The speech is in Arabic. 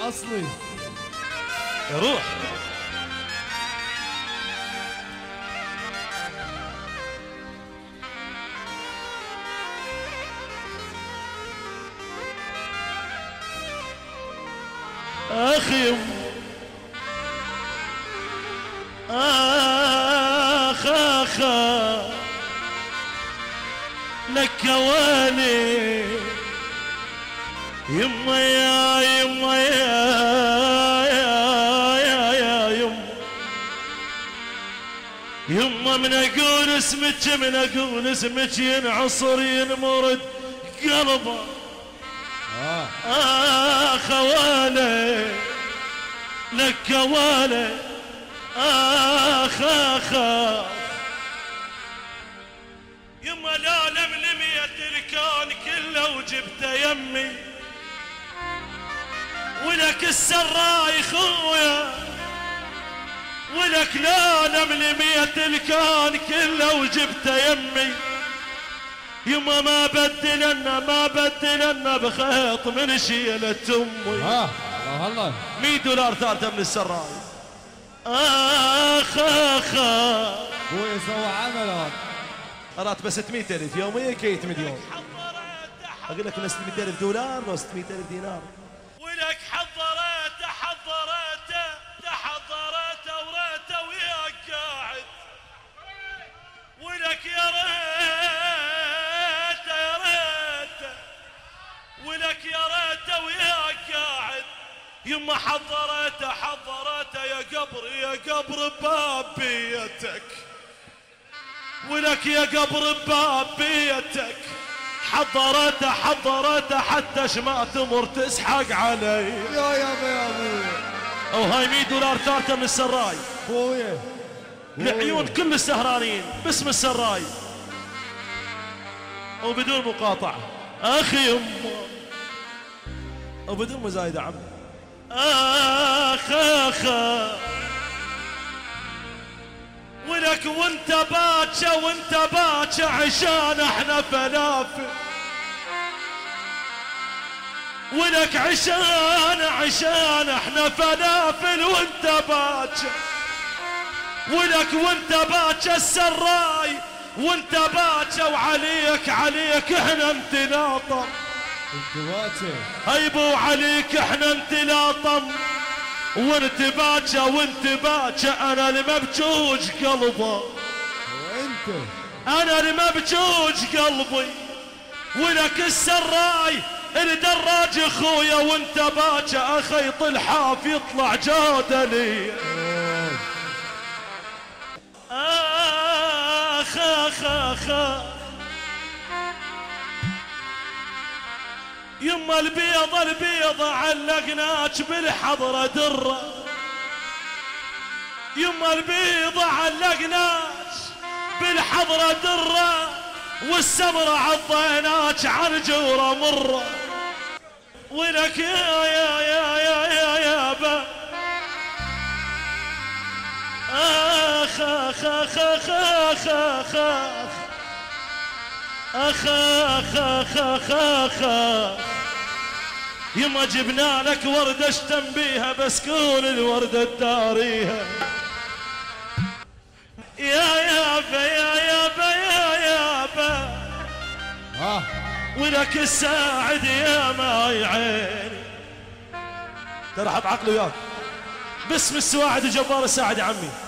الاصلي يا روح. اخي اخ لك والي يما يا يما يا يما من اقول اسمك ينعصر ينمرد قلبه. خوالي لك والي اخ يما لا لملمية الكون كله وجبته يمي ولك السراي خويا ولك لا لملمية الكون كله وجبته يمي يما ما بدلنا بخيط من شيلة امي. الله الله 100 دولار ثالثة من السراي. اخ ابوي سوى عمل راتبه ب 600,000 يوميا كي 8 مليون. اقول لك ب 600,000 دولار و 600,000 دينار. ولك حضرته وريته وياك قاعد ولك يا ريته ولك يا ريته وياك قاعد يما حضرته يا قبر باب بيتك ولك يا قبر باب بيتك حضرته حتى شما تمر تسحق علي. يا ابوي او هاي 100 دولار ثالثة من السراي ابوي لعيون كل السهرانين باسم السراي وبدون مقاطعة. اخي يما وبدون مزايدة عم. اخ ولك وانت باكى عشان احنا فلافل ولك عشان احنا فلافل وانت باكى ولك وانت باكى السراي وانت باكى وعليك احنا انتلاطم انت باكى هيبو عليك احنا انتلاطم وانت باكى انا اللي مبجوج قلبه وانت انا اللي مبجوج قلبي ولك السراي الدراج اخويا وانت باكى اخيط الحاف يطلع جودلي. اخ يما البيضة علقناك بالحضرة درة يما البيضة علقناك بالحضرة درة والسمرة عضيناك عن جورة مرة ولك يا با اخ يما جبنا لك وردة اشتم بيها بسكون الوردة الداريها. يا با ولك الساعد يا ماي عيني ترى حط عقله وياك باسم السواعد وجبار الساعد يا عمي.